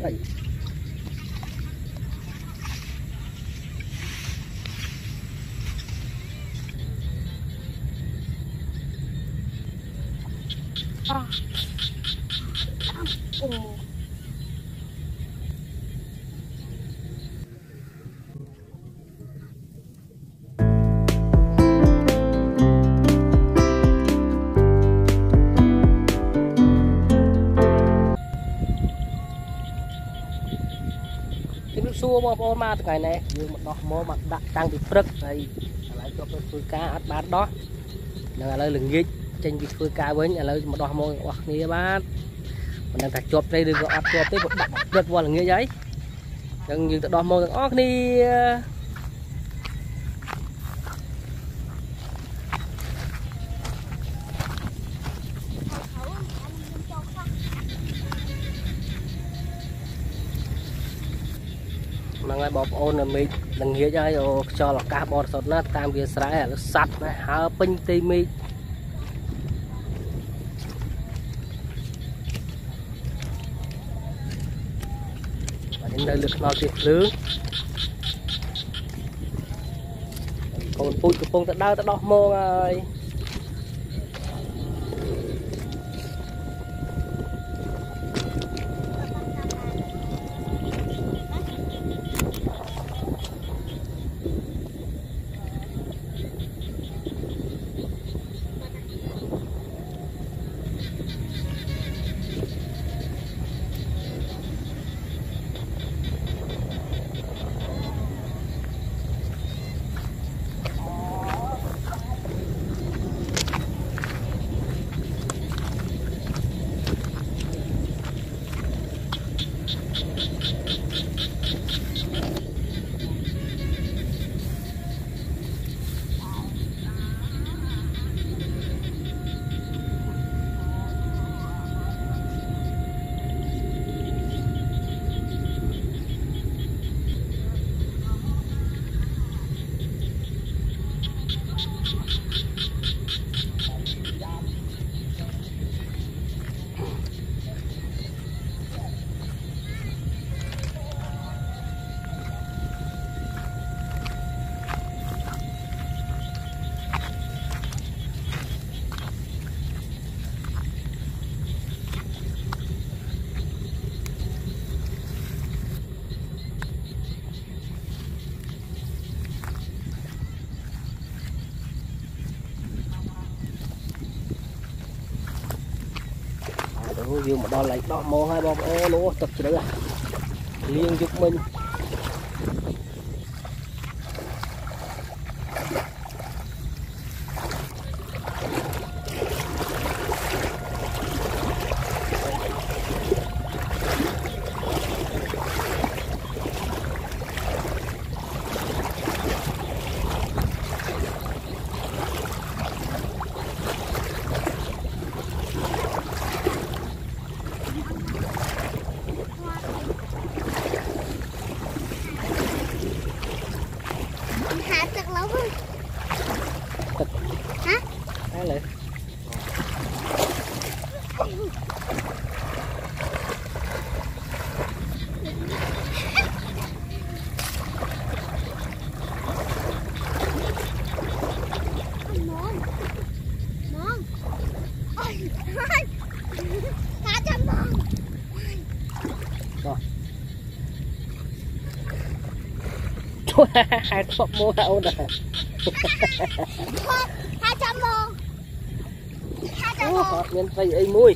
thầy xua bom bom ma từ ngày này dương một đọt mô mặt đặt tăng bị phật này lại cho cái phơi cá ăn bán đó là lời lừng nghịch trên cái phơi cá với nhà lời một đọt mô hoặc như bán mình đang thạch chộp đây được gọi chộp tới một đặt rất vào là như giấy đừng dừng tự đọt mô óc đi mà ngay bọc ôn là mình đừng nghĩ cho là cá bò sốt nó tam kia sải là sạch này hở pin tì mi và đến đây lực nó tuyệt lưới còn phun cái phun ta đo mô rồi dương một đo lại đo mô hai bom ô lúa tập gì đấy à liên giúp mình hai chục mua đâu nè 200 mô 200 mô hột nhân phi y muối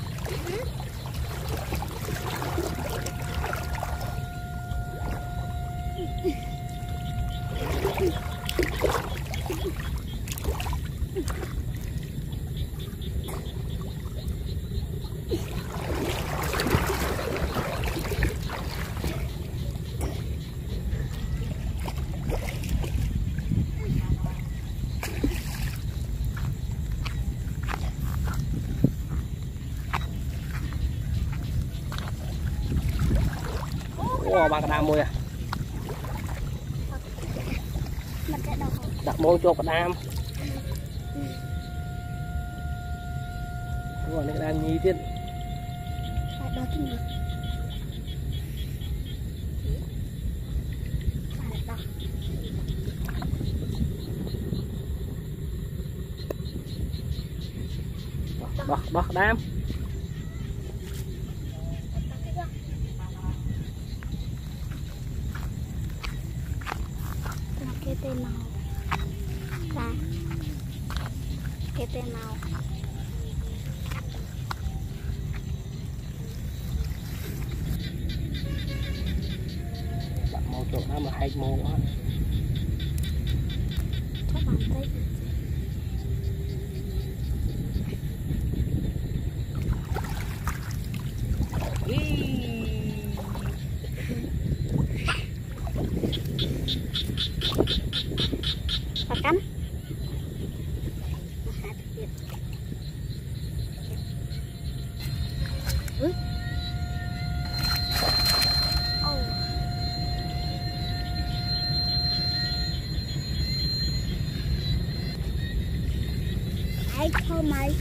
wow, ba cái đam môi à đặt môi cho cái đam rồi cái đam nhí tiên đo đam cái tên màu ra cái tên màu bạn màu chỗ nào mà hay màu á chắc bạn thấy và cắn ai thôi mày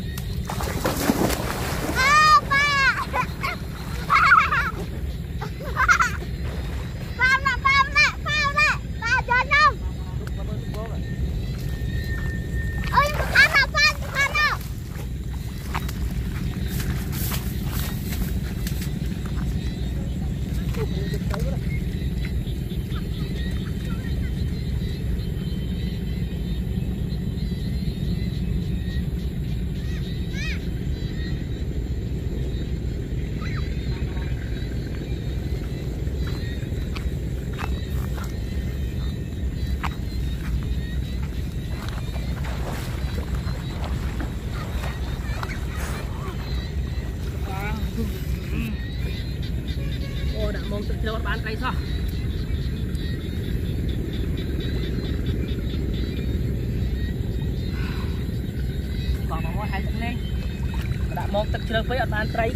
đã mong tự theo bán cây sao còn mà hai tận lên đã mong tự chơi với bán cây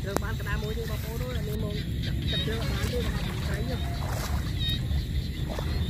Được bán cái đá mối chứ bà phố đó là nên môn chặt chặt chưa bán chứ bà thấy chưa